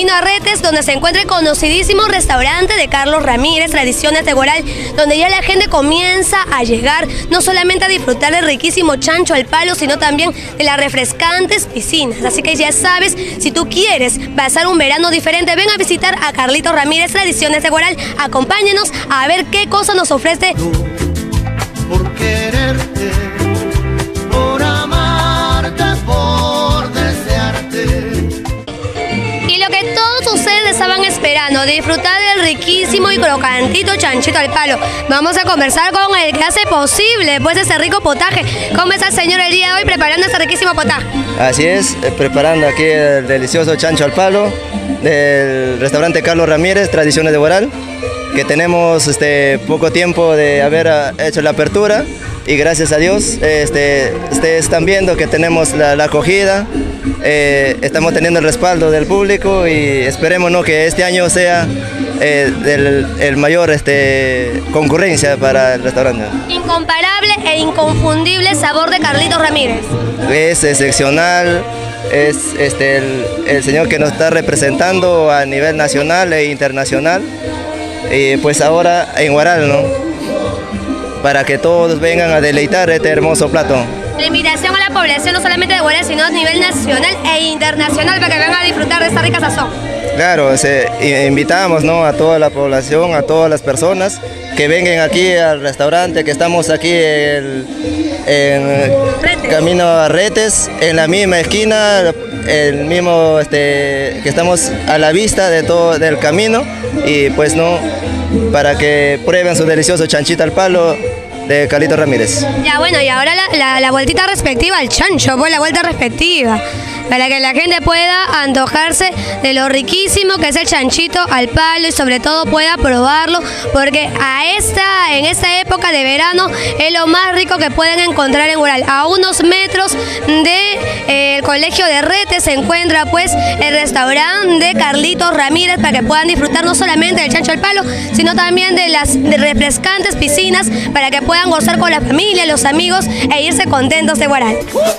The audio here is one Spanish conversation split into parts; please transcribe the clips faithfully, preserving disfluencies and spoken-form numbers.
camino a Retes, donde se encuentra el conocidísimo restaurante de Carlos Ramírez, Tradiciones de Huaral, donde ya la gente comienza a llegar no solamente a disfrutar del riquísimo chancho al palo, sino también de las refrescantes piscinas. Así que ya sabes, si tú quieres pasar un verano diferente, ven a visitar a Carlitos Ramírez, Tradiciones de Huaral. Acompáñenos a ver qué cosa nos ofrece. Por quererte, por amarte, por desearte. Y lo que todos ustedes estaban esperando, disfrutar del riquísimo y crocantito chanchito al palo. Vamos a conversar con el que hace posible pues ese rico potaje. ¿Cómo está el señor el día de hoy preparando ese riquísimo potaje? Así es, eh, preparando aquí el delicioso chancho al palo del restaurante Carlos Ramírez, Tradiciones de Huaral, que tenemos este, poco tiempo de haber hecho la apertura y gracias a Dios este, ustedes están viendo que tenemos la, la acogida, eh, estamos teniendo el respaldo del público y esperemos, ¿no?, que este año sea eh, el, el mayor este, concurrencia para el restaurante. Incomparable e inconfundible sabor de Carlitos Ramírez. Es excepcional, es este, el, el señor que nos está representando a nivel nacional e internacional. Y pues ahora en Huaral, ¿no?, para que todos vengan a deleitar este hermoso plato. La invitación a la población no solamente de Huaral, sino a nivel nacional e internacional para que vengan a disfrutar de esta rica sazón. Claro, se, invitamos, ¿no?, a toda la población, a todas las personas que vengan aquí al restaurante, que estamos aquí en, en camino a Retes, en la misma esquina, el mismo este, que estamos a la vista de todo del camino y pues no, para que prueben su delicioso chanchito al palo de Carlitos Ramírez. Ya bueno, y ahora la, la, la vueltita respectiva al chancho, pues la vuelta respectiva, para que la gente pueda antojarse de lo riquísimo que es el chanchito al palo y sobre todo pueda probarlo, porque a esta, en esta época de verano es lo más rico que pueden encontrar en Huaral. A unos metros del de, eh, colegio de Retes se encuentra pues el restaurante de Carlitos Ramírez para que puedan disfrutar no solamente del chancho al palo, sino también de las de refrescantes piscinas para que puedan gozar con la familia, los amigos e irse contentos de Huaral.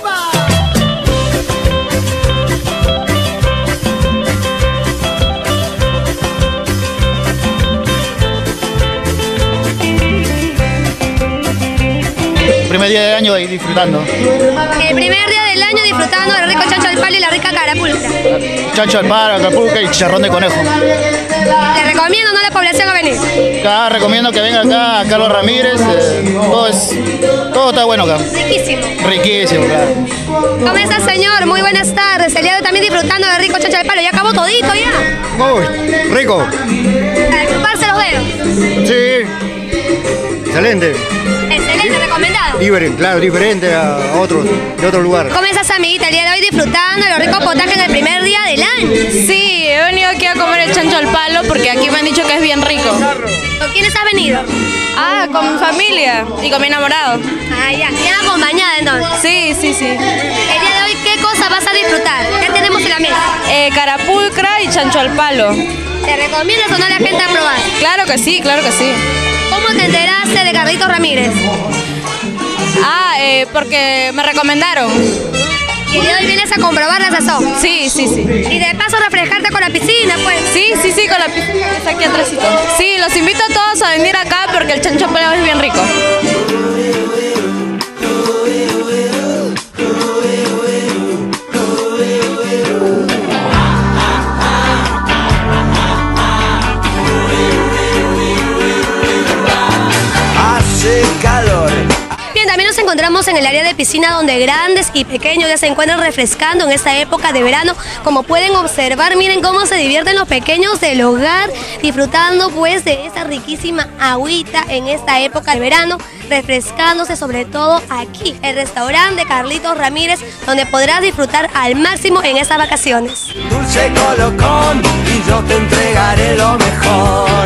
Primer día del año ahí disfrutando. El primer día del año disfrutando del rico chancho al palo y la rica carapulcra. Chancho al palo, carapulcra y chicharrón de conejo. Le recomiendo, ¿no?, a la población a venir. Acá recomiendo que venga acá a Carlos Ramírez. Eh, todo, es, todo está bueno acá. Riquísimo. Riquísimo, claro. ¿Cómo está, señor? Muy buenas tardes. El día de hoy también disfrutando del rico chancho al palo. Ya acabó todito ya. Uy, rico. Para chuparse los dedos. Sí. Excelente. Excelente, recomendado. Diferente, claro, diferente a otros, de otro lugar. ¿Cómo estás, amiguita? El día de hoy disfrutando de los ricos potajes del primer día del año. Sí, he venido aquí a comer el chancho al palo porque aquí me han dicho que es bien rico. ¿Con quiénes has venido? Ah, con mi familia y con mi enamorado. Ah, ya. ¿Bien acompañada entonces? Sí, sí, sí. El día de hoy, ¿qué cosa vas a disfrutar? ¿Qué tenemos en la mesa? Eh, carapulcra y chancho al palo. ¿Te recomiendas o no a la gente a probar? Claro que sí, claro que sí. ¿Cómo te enteraste de Carlitos Ramírez? Ah, eh, porque me recomendaron. Y el día de hoy vienes a comprobar la sazón. Sí, sí, sí. Y de paso refrescarte con la piscina, pues. Sí, sí, sí, con la piscina que está aquí atrásito. Sí, los invito a todos a venir acá porque el chancho al palo es bien rico. Bien, también nos encontramos en el área de piscina donde grandes y pequeños ya se encuentran refrescando en esta época de verano. Como pueden observar, miren cómo se divierten los pequeños del hogar disfrutando pues de esta riquísima agüita en esta época de verano, refrescándose sobre todo aquí, el restaurante de Carlitos Ramírez, donde podrás disfrutar al máximo en estas vacaciones. Dulce colocón y yo te entregaré lo mejor.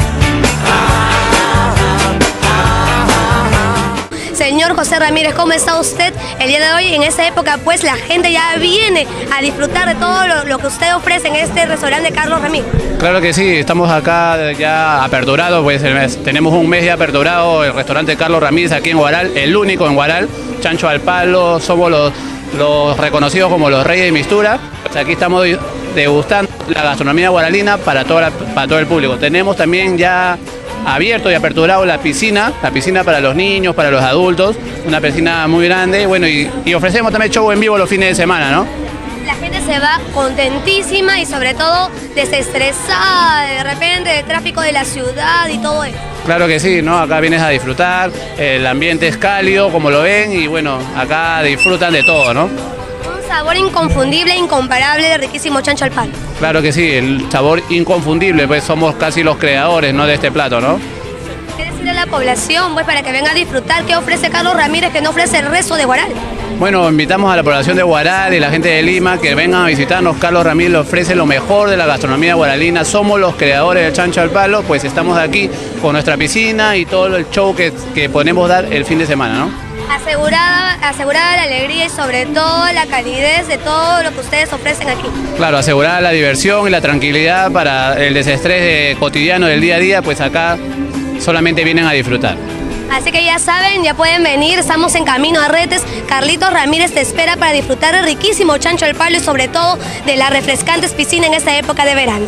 Señor José Ramírez, ¿cómo está usted el día de hoy? En esta época, pues la gente ya viene a disfrutar de todo lo, lo que usted ofrece en este restaurante de Carlos Ramírez. Claro que sí, estamos acá ya aperturados, pues tenemos un mes ya aperturado el restaurante Carlos Ramírez aquí en Huaral, el único en Huaral, chancho al palo, somos los, los reconocidos como los reyes de mistura. Pues aquí estamos degustando la gastronomía guaralina para, toda la, para todo el público. Tenemos también ya abierto y aperturado la piscina, la piscina para los niños, para los adultos, una piscina muy grande, bueno, y, y ofrecemos también show en vivo los fines de semana, ¿no? La gente se va contentísima y sobre todo desestresada de repente del tráfico de la ciudad y todo eso. Claro que sí, ¿no? Acá vienes a disfrutar, el ambiente es cálido, como lo ven, y bueno, acá disfrutan de todo, ¿no? Un sabor inconfundible, incomparable de riquísimo chancho al palo. Claro que sí, el sabor inconfundible, pues somos casi los creadores, ¿no?, de este plato, ¿no? ¿Qué decirle a la población, pues, para que venga a disfrutar? ¿Qué ofrece Carlos Ramírez que no ofrece el resto de Huaral? Bueno, invitamos a la población de Huaral y la gente de Lima que vengan a visitarnos. Carlos Ramírez ofrece lo mejor de la gastronomía guaralina. Somos los creadores del chancho al palo, pues estamos aquí con nuestra piscina y todo el show que, que podemos dar el fin de semana, ¿no? Asegurada, asegurada la alegría y sobre todo la calidez de todo lo que ustedes ofrecen aquí. Claro, asegurada la diversión y la tranquilidad para el desestrés de, cotidiano del día a día, pues acá solamente vienen a disfrutar. Así que ya saben, ya pueden venir, estamos en camino a Retes. Carlitos Ramírez te espera para disfrutar del riquísimo chancho al palo y sobre todo de las refrescantes piscinas en esta época de verano.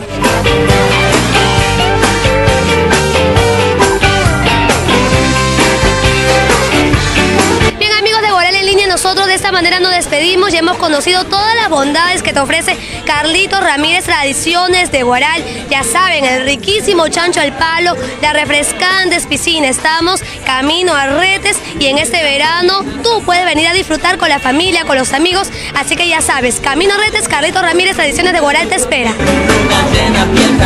Nosotros de esta manera nos despedimos y hemos conocido todas las bondades que te ofrece Carlitos Ramírez Tradiciones de Huaral. Ya saben, el riquísimo chancho al palo, las refrescantes piscinas. Estamos camino a Retes y en este verano tú puedes venir a disfrutar con la familia, con los amigos. Así que ya sabes, camino a Retes, Carlitos Ramírez Tradiciones de Huaral te espera.